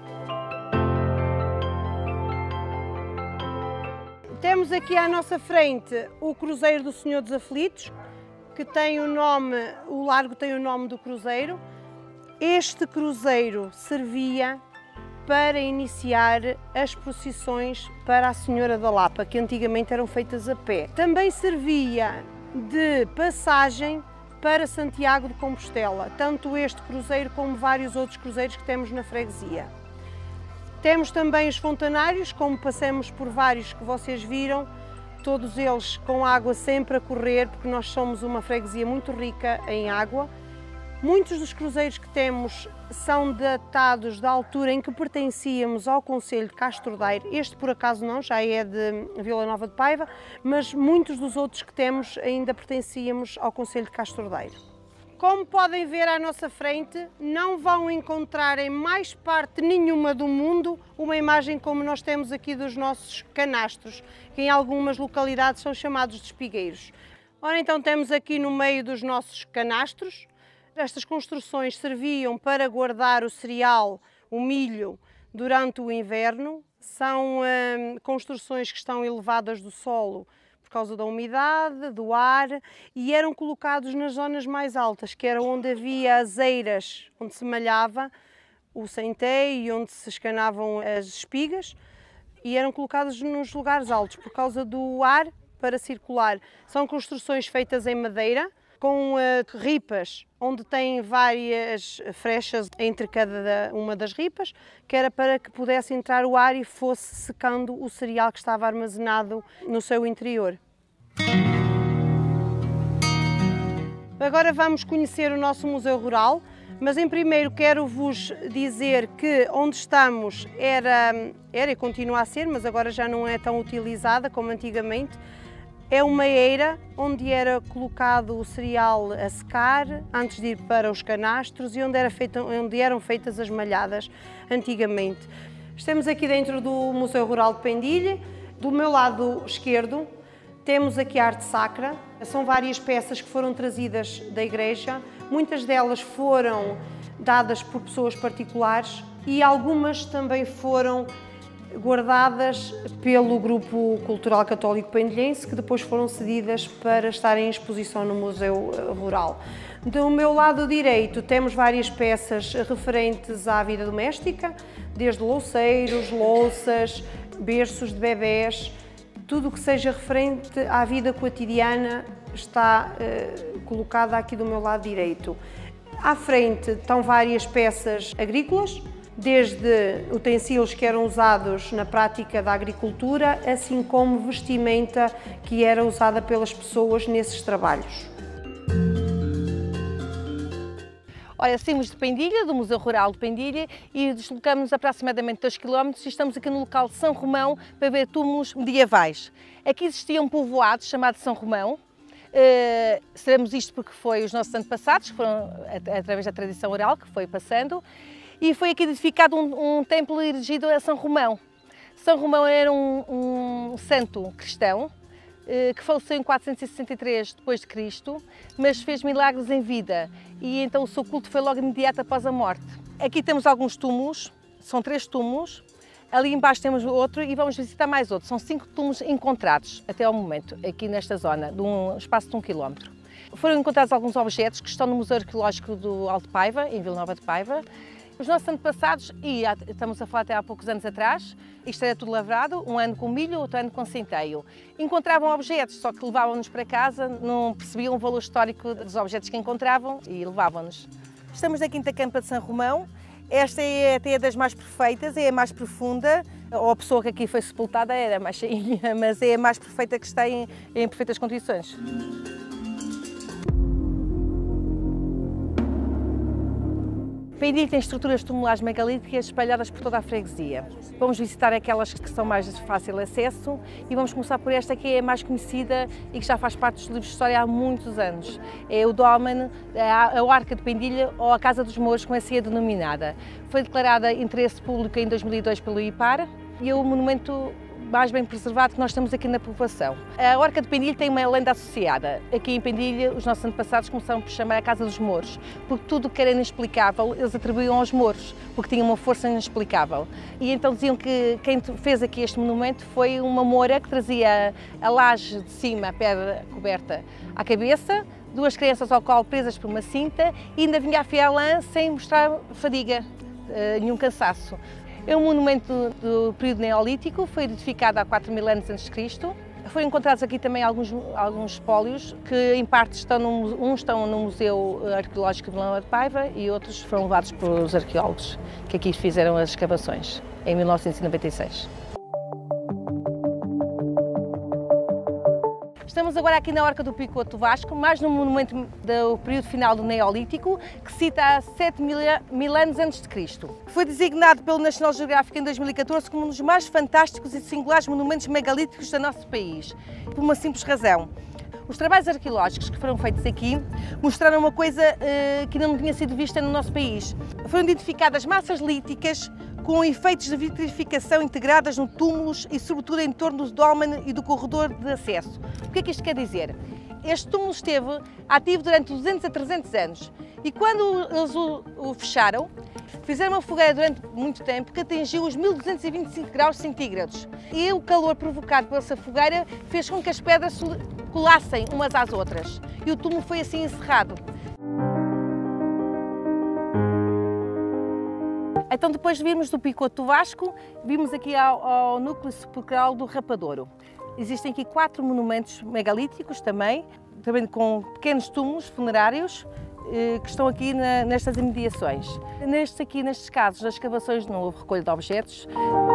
Temos aqui à nossa frente o Cruzeiro do Senhor dos Aflitos, que tem o nome, o largo tem o nome do cruzeiro. Este cruzeiro servia para iniciar as procissões para a Senhora da Lapa, que antigamente eram feitas a pé. Também servia de passagem para Santiago de Compostela, tanto este cruzeiro como vários outros cruzeiros que temos na freguesia. Temos também os fontanários, como passamos por vários que vocês viram, todos eles com água sempre a correr, porque nós somos uma freguesia muito rica em água, Muitos dos cruzeiros que temos são datados da altura em que pertencíamos ao concelho de Castordeiro. Este, por acaso, não, já é de Vila Nova de Paiva, mas muitos dos outros que temos ainda pertencíamos ao concelho de Castordeiro. Como podem ver à nossa frente, não vão encontrar em mais parte nenhuma do mundo uma imagem como nós temos aqui dos nossos canastros, que em algumas localidades são chamados de espigueiros. Ora, então temos aqui no meio dos nossos canastros. Estas construções serviam para guardar o cereal, o milho, durante o inverno. São hum, construções que estão elevadas do solo por causa da umidade, do ar, e eram colocados nas zonas mais altas, que era onde havia azeiras, onde se malhava o centeio e onde se escanavam as espigas, e eram colocados nos lugares altos por causa do ar para circular. São construções feitas em madeira, com uh, ripas, onde tem várias frechas entre cada uma das ripas, que era para que pudesse entrar o ar e fosse secando o cereal que estava armazenado no seu interior. Agora vamos conhecer o nosso Museu Rural, mas em primeiro quero-vos dizer que onde estamos era, era e continua a ser, mas agora já não é tão utilizada como antigamente. É uma eira onde era colocado o cereal a secar antes de ir para os canastros e onde, era feita, onde eram feitas as malhadas antigamente. Estamos aqui dentro do Museu Rural de Pendilha. Do meu lado esquerdo temos aqui a arte sacra. São várias peças que foram trazidas da igreja. Muitas delas foram dadas por pessoas particulares e algumas também foram guardadas pelo Grupo Cultural Católico Pendilhense, que depois foram cedidas para estarem em exposição no Museu Rural. Do meu lado direito temos várias peças referentes à vida doméstica, desde louceiros, louças, berços de bebés, tudo o que seja referente à vida cotidiana está uh, colocado aqui do meu lado direito. À frente estão várias peças agrícolas, desde utensílios que eram usados na prática da agricultura, assim como vestimenta que era usada pelas pessoas nesses trabalhos. Olha, saímos de Pendilha, do Museu Rural de Pendilha, e deslocamos-nos aproximadamente dois quilómetros e estamos aqui no local de São Romão para ver túmulos medievais. Aqui existia um povoado chamado São Romão. Uh, sabemos isto porque foi os nossos antepassados, que foram através da tradição oral que foi passando. E foi aqui edificado um, um templo erigido a São Romão. São Romão era um, um santo cristão eh, que faleceu em quatrocentos e sessenta e três depois de Cristo, mas fez milagres em vida e então o seu culto foi logo imediato após a morte. Aqui temos alguns túmulos, são três túmulos, ali embaixo temos outro e vamos visitar mais outro. São cinco túmulos encontrados até ao momento, aqui nesta zona, de um espaço de um quilómetro. Foram encontrados alguns objetos que estão no Museu Arqueológico do Alto Paiva, em Vila Nova de Paiva. Os nossos antepassados, e estamos a falar até há poucos anos atrás, isto era tudo lavrado, um ano com milho, outro ano com centeio. Encontravam objetos, só que levavam-nos para casa, não percebiam o valor histórico dos objetos que encontravam e levavam-nos. Estamos na Quinta Campa de São Romão. Esta é até das mais perfeitas, é a mais profunda. Ou a pessoa que aqui foi sepultada era mais cheinha, mas é a mais perfeita que está em, em perfeitas condições. Pendilha tem estruturas tumulares megalíticas espalhadas por toda a freguesia. Vamos visitar aquelas que são mais de fácil acesso e vamos começar por esta que é a mais conhecida e que já faz parte dos livros de história há muitos anos. É o Dolmen, a Arca de Pendilha ou a Casa dos Mouros, como assim é denominada. Foi declarada interesse público em dois mil e dois pelo I P A R e é o monumento mais bem preservado que nós temos aqui na povoação. A Arca de Pendilha tem uma lenda associada. Aqui em Pendilha, os nossos antepassados começaram por chamar a Casa dos Mouros, porque tudo o que era inexplicável eles atribuíam aos mouros, porque tinha uma força inexplicável. E então diziam que quem fez aqui este monumento foi uma moura que trazia a laje de cima, a pedra coberta, à cabeça, duas crianças ao colo presas por uma cinta e ainda vinha a afiar a lã sem mostrar fadiga, nenhum cansaço. É um monumento do período neolítico, foi edificado há quatro mil anos antes de Cristo. Foram encontrados aqui também alguns, alguns espólios que em parte estão no, uns estão no Museu Arqueológico de Vila Nova de Paiva e outros foram levados pelos arqueólogos que aqui fizeram as escavações em mil novecentos e noventa e seis. Estamos agora aqui na Horca do Picoto Vasco, mais num monumento do período final do Neolítico, que cita há sete mil anos antes de Cristo. Foi designado pelo National Geographic em dois mil e catorze como um dos mais fantásticos e singulares monumentos megalíticos do nosso país, por uma simples razão. Os trabalhos arqueológicos que foram feitos aqui mostraram uma coisa uh, que ainda não tinha sido vista no nosso país. Foram identificadas massas líticas com efeitos de vitrificação integradas no túmulos e sobretudo em torno do dolmen e do corredor de acesso. O que é que isto quer dizer? Este túmulo esteve ativo durante duzentos a trezentos anos e quando eles o, o fecharam, fizeram uma fogueira durante muito tempo que atingiu os mil duzentos e vinte e cinco graus centígrados. E o calor provocado por essa fogueira fez com que as pedras colassem umas às outras e o túmulo foi assim encerrado. Então, depois de virmos do Picoto Vasco, vimos aqui ao, ao núcleo sepulcral do Rapadouro. Existem aqui quatro monumentos megalíticos também, também com pequenos túmulos funerários eh, que estão aqui na, nestas imediações. Nestes aqui, nestes casos, as escavações não houve recolha de objetos.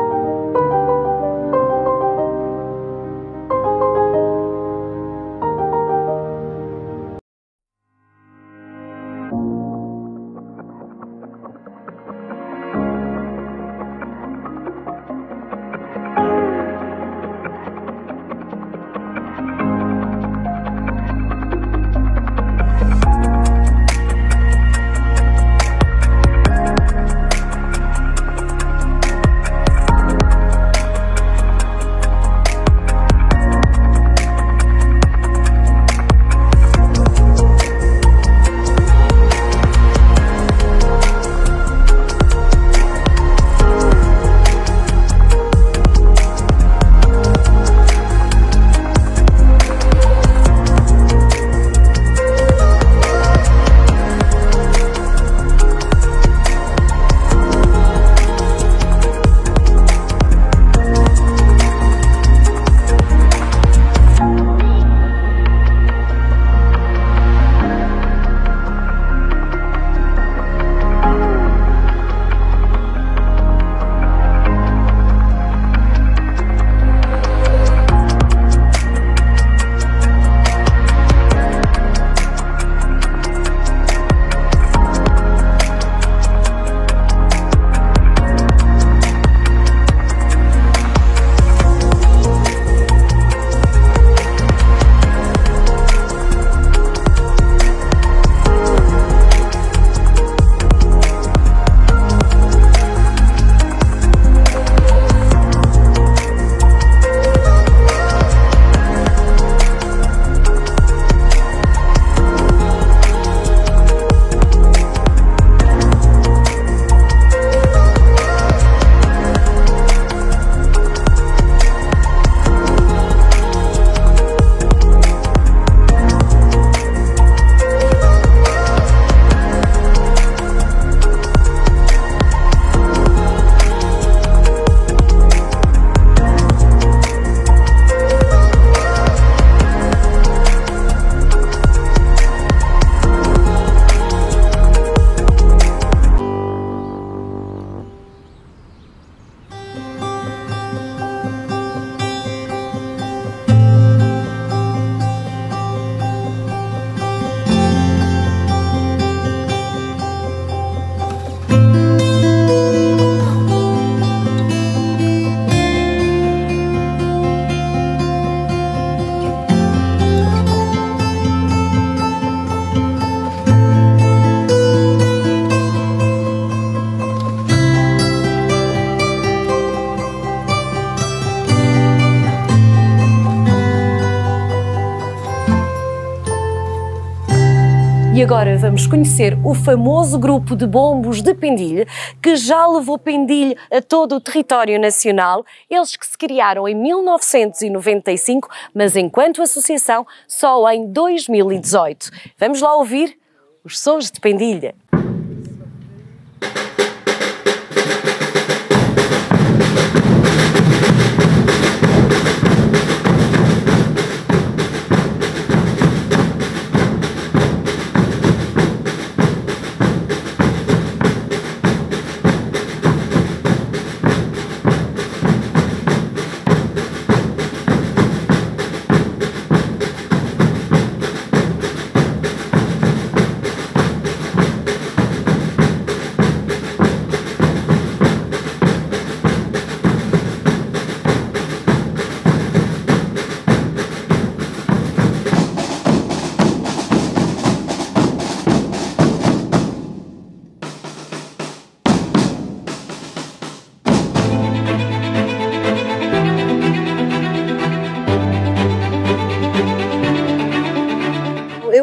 E agora vamos conhecer o famoso grupo de bombos de Pendilhe, que já levou Pendilhe a todo o território nacional. Eles que se criaram em mil novecentos e noventa e cinco, mas enquanto associação só em dois mil e dezoito. Vamos lá ouvir os sons de Pendilhe.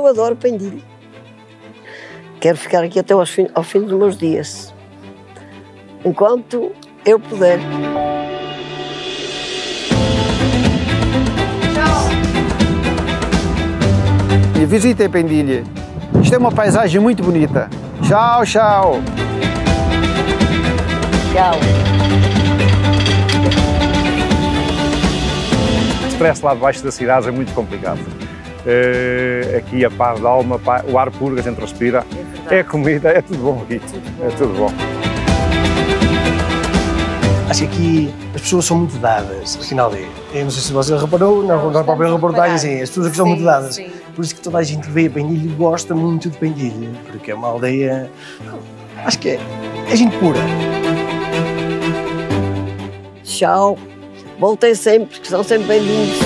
adoro Pendilho. Quero ficar aqui até ao fim, ao fim dos meus dias, enquanto eu puder. E visitem Pendilha. Isto é uma paisagem muito bonita. Tchau, tchau. Tchau. O stress lá debaixo das cidades é muito complicado. Uh, aqui a paz da alma, o ar puro, a gente respira, é, é comida, é tudo bom aqui, tudo bom. é tudo bom. Acho que aqui as pessoas são muito dadas, afinal é. Eu não sei se você reparou, na, na própria reportagem, assim, as pessoas aqui são sim, muito dadas. Sim. Por isso que toda a gente vê Pendilha e gosta muito de Pendilha, porque é uma aldeia, acho que é, é gente pura. Tchau, voltem sempre, que são sempre bem-vindos.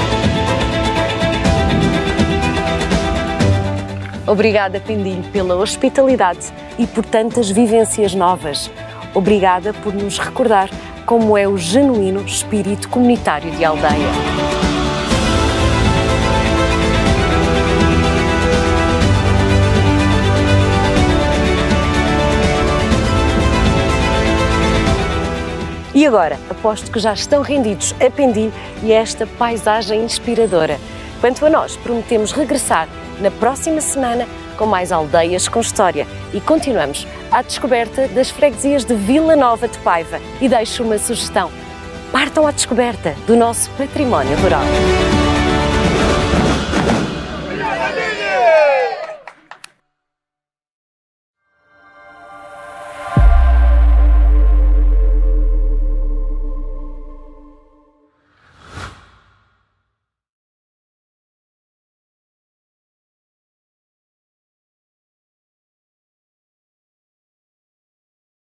Obrigada, Pendilho, pela hospitalidade e por tantas vivências novas. Obrigada por nos recordar como é o genuíno espírito comunitário de aldeia. E agora, aposto que já estão rendidos a Pendilho e a esta paisagem inspiradora. Quanto a nós, prometemos regressar na próxima semana com mais aldeias com história e continuamos à descoberta das freguesias de Vila Nova de Paiva. E deixo uma sugestão: partam à descoberta do nosso património rural.